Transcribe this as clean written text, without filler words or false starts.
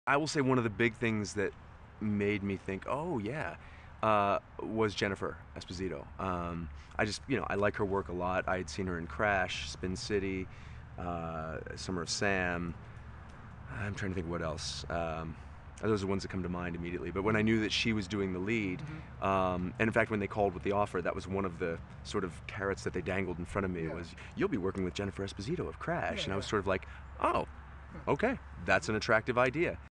I will say one of the big things that made me think, "Oh, yeah," was Jennifer Esposito. I just, I like her work a lot. I had seen her in Crash, Spin City, Summer of Sam. I'm trying to think what else. Those are the ones that come to mind immediately. But when I knew that she was doing the lead, Mhm. and in fact, when they called with the offer, that was one of the sort of carrots that they dangled in front of me. Yeah. Was you'll be working with Jennifer Esposito of Crash, Yeah, and I was yeah. sort of like, oh, Huh. okay, that's an attractive idea.